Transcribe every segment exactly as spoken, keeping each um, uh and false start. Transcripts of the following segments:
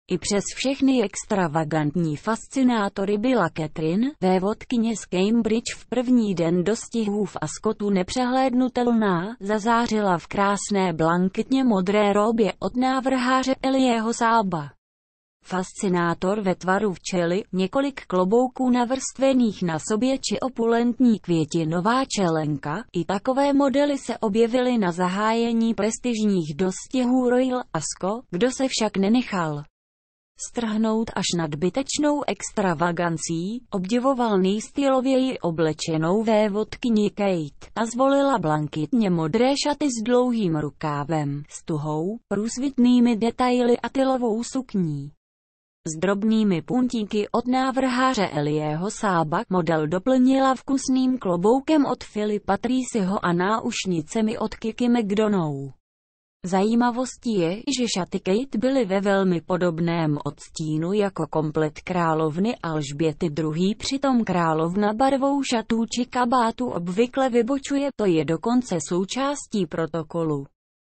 I přes všechny extravagantní fascinátory byla Catherine, vévodkyně z Cambridge, v první den dostihů v Ascotu nepřehlédnutelná, zazářila v krásné blanketně modré róbě od návrháře Eliého Sába. Fascinátor ve tvaru včely, několik klobouků navrstvených na sobě či opulentní květinová čelenka, i takové modely se objevily na zahájení prestižních dostihů Royal Ascot, kdo se však nenechal strhnout až nadbytečnou extravagancí, obdivoval nejstylověji oblečenou vévodkyni Kate a zvolila blankitně modré šaty s dlouhým rukávem, s tuhou, průsvitnými detaily a tylovou sukní s drobnými puntíky od návrháře Eliého Sába. Model doplnila vkusným kloboukem od Philipa Treacyho a náušnicemi od Kiki McDonough. Zajímavostí je, že šaty Kate byly ve velmi podobném odstínu jako komplet královny Alžběty druhé. Přitom královna barvou šatů či kabátu obvykle vybočuje, to je dokonce součástí protokolu.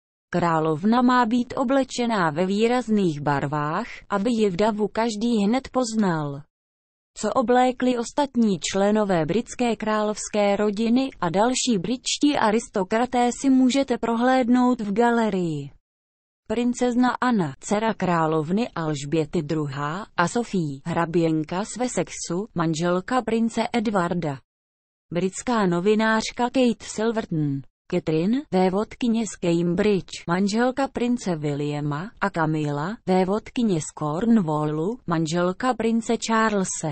Královna má být oblečená ve výrazných barvách, aby ji v davu každý hned poznal. Co oblékli ostatní členové britské královské rodiny a další britští aristokraté, si můžete prohlédnout v galerii. Princezna Anna, dcera královny Alžběty druhé, a Sophie, hraběnka z Wessexu, manželka prince Edwarda. Britská novinářka Kate Silverton. Catherine, vévodkyně z Cambridge, manželka prince Williama, a Camilla, vévodkyně z Cornwallu, manželka prince Charlese.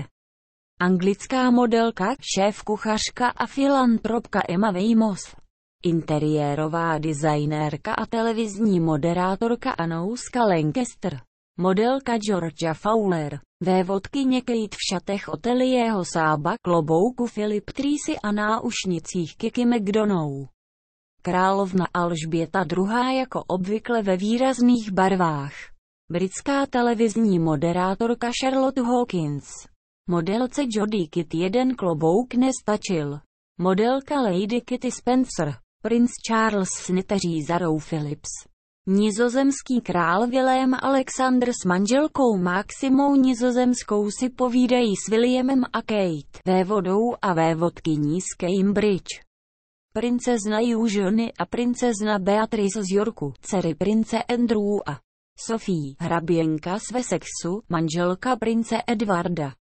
Anglická modelka, šéfkuchařka a filantropka Emma Weymouth. Interiérová designérka a televizní moderátorka Anouska Lancaster. Modelka Georgia Fowler. Vévodkyně Kate v šatech od Eliého Sába, klobouku Philip Treacy a náušnicích Kiki McDonough. Královna Alžběta druhá. jako obvykle ve výrazných barvách. Britská televizní moderátorka Charlotte Hawkins. Modelce Jodie Kit jeden klobouk nestačil. Modelka Lady Kitty Spencer. Prince Charles s neteří Sarou Philips. Nizozemský král Willem Alexander s manželkou Maximou Nizozemskou si povídají s Williamem a Kate, vévodou a vévodkyní z Cambridge. Princezna Eugenie a princezna Beatrice z Yorku, dcery prince Andrew a Sophie, hraběnka z Wessexu, manželka prince Edwarda.